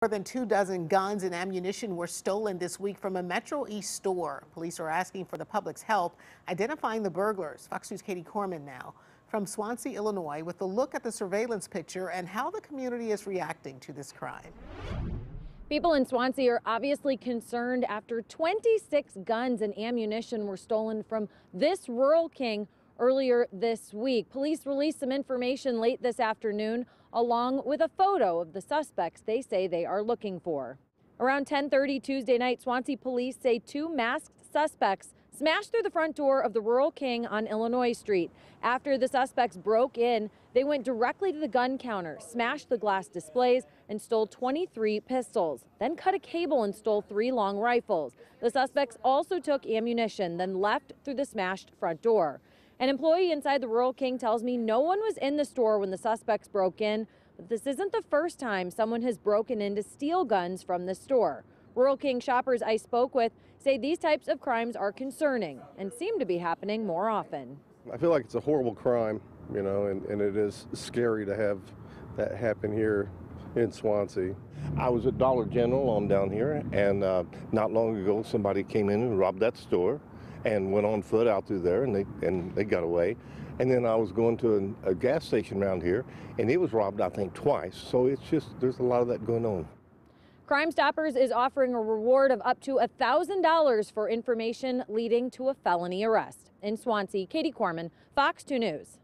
More than 24 guns and ammunition were stolen this week from a Metro East store. Police are asking for the public's help identifying the burglars. Fox News' Katie Corman now from Swansea, Illinois, with a look at the surveillance picture and how the community is reacting to this crime. People in Swansea are obviously concerned after 26 guns and ammunition were stolen from this rural king earlier this week. Police released some information late this afternoon, along with a photo of the suspects they say they are looking for. Around 10:30 Tuesday night, Swansea police say 2 masked suspects smashed through the front door of the Rural King on Illinois Street. After the suspects broke in, they went directly to the gun counter, smashed the glass displays, and stole 23 pistols, then cut a cable and stole 3 long rifles. The suspects also took ammunition, then left through the smashed front door. An employee inside the Rural King tells me no one was in the store when the suspects broke in, but this isn't the first time someone has broken in to steal guns from the store. Rural King shoppers I spoke with say these types of crimes are concerning and seem to be happening more often. I feel like it's a horrible crime, you know, and it is scary to have that happen here in Swansea. I was at Dollar General on down here, and not long ago somebody came in and robbed that store and went on foot out through there, and they got away. And then I was going to a gas station around here, and it was robbed, I think, twice. So it's just, there's a lot of that going on. Crime Stoppers is offering a reward of up to $1,000 for information leading to a felony arrest. In Swansea, Katie Corman, Fox 2 News.